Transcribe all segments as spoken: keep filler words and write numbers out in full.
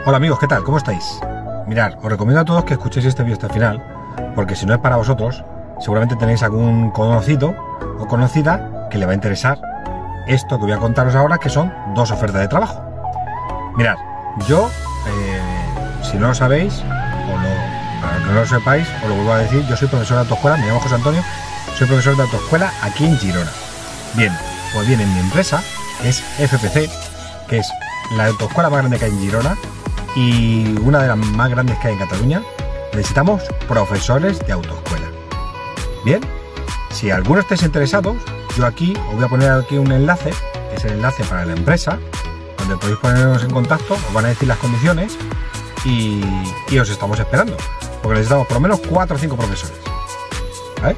Hola amigos, ¿qué tal? ¿Cómo estáis? Mirad, os recomiendo a todos que escuchéis este vídeo hasta el final, porque si no es para vosotros, seguramente tenéis algún conocido o conocida que le va a interesar esto que voy a contaros ahora, que son dos ofertas de trabajo. Mirad, yo, eh, si no lo sabéis, o lo, para que no lo sepáis, os lo vuelvo a decir, yo soy profesor de autoescuela, me llamo José Antonio, soy profesor de autoescuela aquí en Girona. Bien, pues bien, en mi empresa es F P C, que es la autoescuela más grande que hay en Girona y una de las más grandes que hay en Cataluña. Necesitamos profesores de autoescuela. Bien, si alguno estáis interesados, yo aquí os voy a poner aquí un enlace, que es el enlace para la empresa, donde podéis poneros en contacto, os van a decir las condiciones y, y os estamos esperando, porque necesitamos por lo menos cuatro o cinco profesores, ¿vale?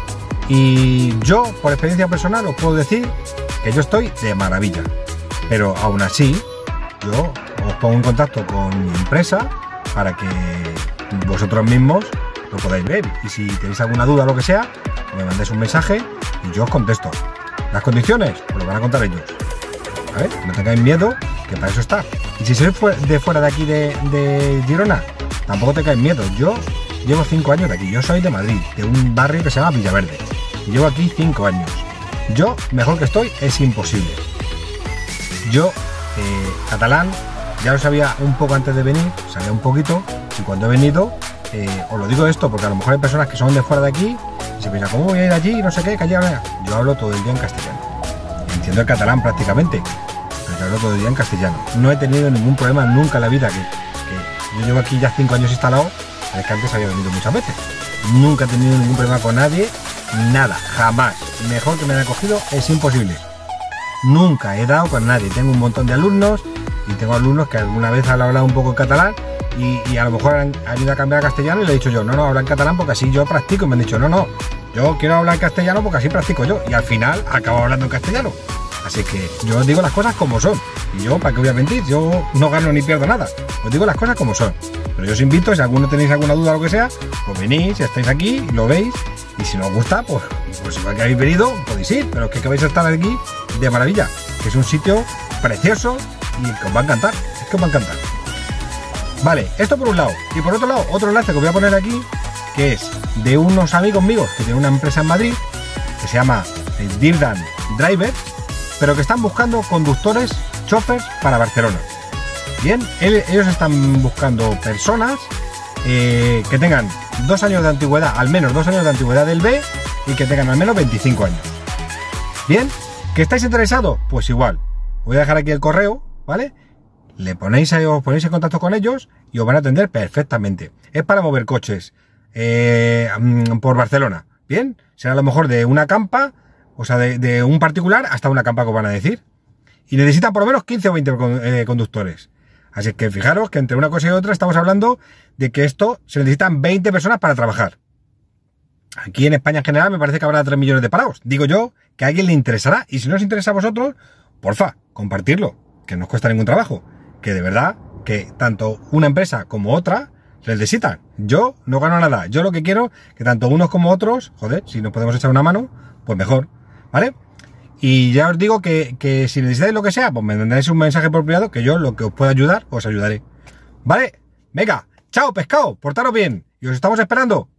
Y yo, por experiencia personal, os puedo decir que yo estoy de maravilla, pero aún así yo os pongo en contacto con mi empresa para que vosotros mismos lo podáis ver, y si tenéis alguna duda o lo que sea, me mandéis un mensaje y yo os contesto. Las condiciones os lo van a contar ellos, ¿vale? No tengáis miedo, que para eso está. Y si sois de fuera de aquí de, de Girona, tampoco tengáis miedo. Yo llevo cinco años de aquí, yo soy de Madrid, de un barrio que se llama Villaverde, y llevo aquí cinco años. Yo, mejor que estoy, es imposible. Yo, eh, catalán, ya lo sabía un poco antes de venir, sabía un poquito, y cuando he venido, eh, os lo digo esto, porque a lo mejor hay personas que son de fuera de aquí, y se piensan, ¿cómo voy a ir allí? No sé qué, que allá. Yo hablo todo el día en castellano. Entiendo el catalán prácticamente, pero yo hablo todo el día en castellano. No he tenido ningún problema nunca en la vida, que, que yo llevo aquí ya cinco años instalado, es que antes había venido muchas veces. Nunca he tenido ningún problema con nadie, nada, jamás. Mejor que me haya cogido es imposible. Nunca he dado con nadie. Tengo un montón de alumnos y tengo alumnos que alguna vez han hablado un poco en catalán y, y a lo mejor han, han ido a cambiar a castellano y le he dicho yo, no, no, habla en catalán porque así yo practico. Y me han dicho, no, no, yo quiero hablar en castellano porque así practico yo. Y al final acabo hablando en castellano. Así que yo os digo las cosas como son. Y yo, ¿para qué voy a mentir? Yo no gano ni pierdo nada. Os digo las cosas como son. Pero yo os invito, si alguno tenéis alguna duda o lo que sea, pues venís, si estáis aquí, lo veis. Y si no os gusta, pues, pues igual que habéis venido, podéis ir. Pero es que, que vais a estar aquí de maravilla. Que es un sitio precioso y que os va a encantar. Es que os va a encantar. Vale, esto por un lado. Y por otro lado, otro enlace que os voy a poner aquí, que es de unos amigos míos que tienen una empresa en Madrid, que se llama Dirdan Driver, pero que están buscando conductores, chofers para Barcelona. Bien, ellos están buscando personas eh, que tengan dos años de antigüedad, al menos dos años de antigüedad del B, y que tengan al menos veinticinco años. Bien, ¿que estáis interesados? Pues igual, voy a dejar aquí el correo, ¿vale? Le ponéis ahí, os ponéis en contacto con ellos y os van a atender perfectamente. Es para mover coches eh, por Barcelona. Bien, será a lo mejor de una campa, o sea, de, de un particular hasta una campa que os van a decir. Y necesitan por lo menos quince o veinte eh, conductores. Así que fijaros que entre una cosa y otra estamos hablando de que esto se necesitan veinte personas para trabajar. Aquí en España en general me parece que habrá tres millones de parados. Digo yo que a alguien le interesará. Y si no os interesa a vosotros, porfa, compartirlo, que no os cuesta ningún trabajo. Que de verdad que tanto una empresa como otra les necesitan. Yo no gano nada. Yo lo que quiero que tanto unos como otros, joder, si nos podemos echar una mano, pues mejor, ¿vale? Y ya os digo que, que si necesitáis lo que sea, pues me mandáis un mensaje por privado, que yo lo que os pueda ayudar, os ayudaré. ¿Vale? Venga, chao pescado, portaros bien y os estamos esperando.